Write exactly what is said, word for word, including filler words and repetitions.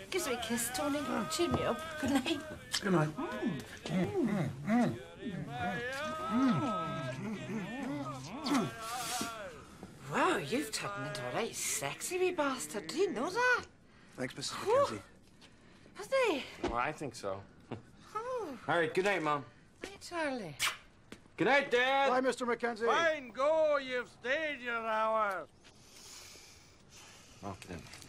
Gives me a kiss, Tony. Cheer me up. Good night. Good night. Mm. Mm. Mm. Mm. Wow, you've turned into a right sexy wee bastard. Did you know that? Thanks, Missus Mackenzie. Has he? Well, I think so. Oh. All right, good night, Mom. Night, Charlie. Good night, Dad. Bye, Mister Mackenzie. Fine, go. You've stayed your hour. Okay, then.